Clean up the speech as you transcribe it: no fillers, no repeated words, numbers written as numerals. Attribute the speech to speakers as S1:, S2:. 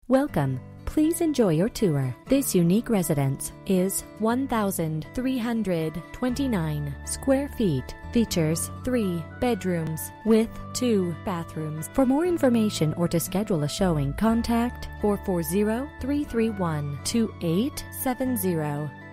S1: Welcome. Please enjoy your tour. This unique residence is 1,329 square feet. Features 3 bedrooms with 2 bathrooms. For more information or to schedule a showing, contact 440-331-2870.